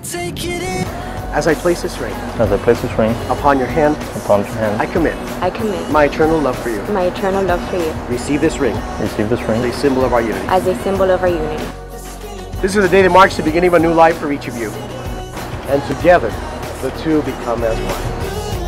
take it in. As I place this ring As I place this ring upon your hand, I commit I commit my eternal love for you. my eternal love for you Receive this ring receive this ring as a symbol of our unity. as a symbol of our unity. This is the day that marks the beginning of a new life for each of you. And together, the two become as one.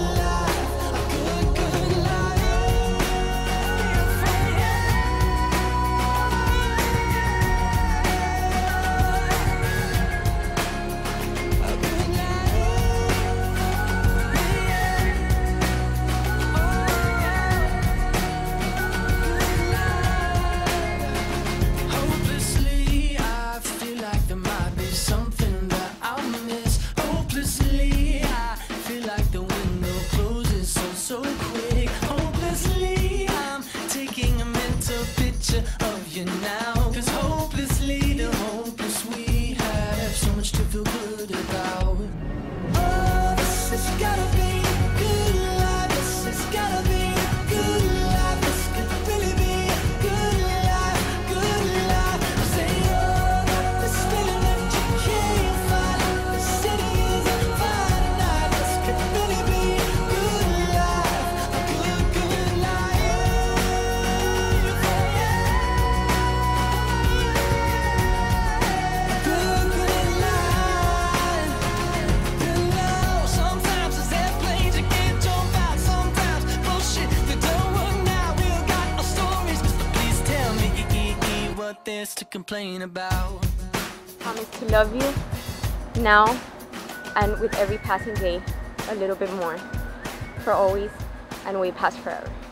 There's to complain about. Promise to love you now and with every passing day a little bit more, for always and way past forever.